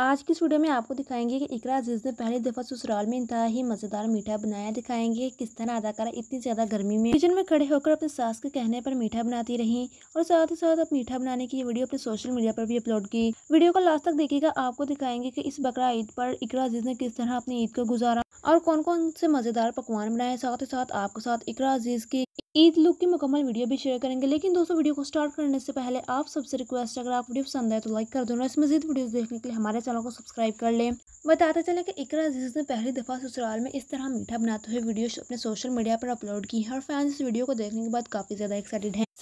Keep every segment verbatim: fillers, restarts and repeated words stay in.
आज की इस वीडियो में आपको दिखाएंगे कि इकरा अजीज़ ने पहली दफ़ा ससुराल में इंतहा ही मज़ेदार मीठा बनाया। दिखाएंगे किस तरह अदाकारा इतनी ज़्यादा गर्मी में किचन में खड़े होकर अपने सास के कहने पर मीठा बनाती रहीं और साथ ही साथ अब मीठा बनाने की ये वीडियो अपने सोशल मीडिया पर भी अपलोड की। वीडियो को लास्ट तक देखिएगा, आपको दिखाएंगे कि इस बकरा ईद पर इकरा अजीज़ ने किस तरह अपनी ईद को गुजारा और कौन कौन से मज़ेदार पकवान बनाए। साथ ही साथ आपके साथ इकरा अजीज़ की ईद लुक की मुकम्मल वीडियो भी शेयर करेंगे। लेकिन दोस्तों, वीडियो को स्टार्ट करने से पहले आप सबसे रिक्वेस्ट है, अगर आप वीडियो पसंद आए तो लाइक कर दो। इसमें मज़ीद वीडियोस देखने के लिए हमारे चैनल को सब्सक्राइब कर लें। बताते चलें कि इकरा अजीज़ ने पहली दफ़ा ससुराल में इस तरह मीठा बनाते हुए वीडियो अपने सोशल मीडिया पर अपलोड की है और फैंस इस वीडियो को देखने के बाद काफ़ी ज़्यादा एक्साइटेड हैं।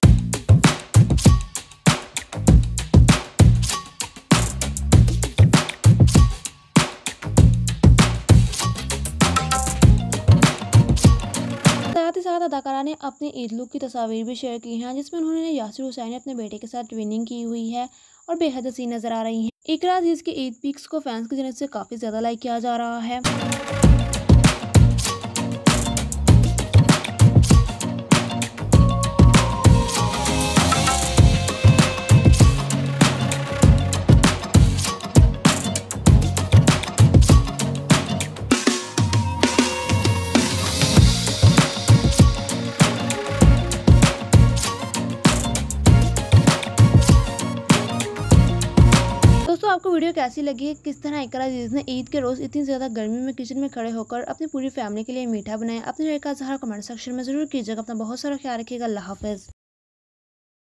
साथ ही साथ अदाकारा ने अपनी ईद लुक की तस्वीर भी शेयर की हैं, जिसमें उन्होंने यासिर हुसैन अपने बेटे के साथ ट्विनिंग की हुई है और बेहद हसीन नजर आ रही हैं। इकरा अजीज़ की ईद पिक्स को फैंस की जानब से काफ़ी ज़्यादा लाइक किया जा रहा है। दोस्तों, आपको वीडियो कैसी लगी है? किस तरह इकरा अजीज़ ने ईद के रोज़ इतनी ज़्यादा गर्मी में किचन में खड़े होकर अपनी पूरी फैमिली के लिए मीठा बनाया? अपने राय का इज़हार कमेंट सेक्शन में ज़रूर कीजिएगा। अपना बहुत सारा ख्याल रखिएगा। अल्लाह हाफ़िज़।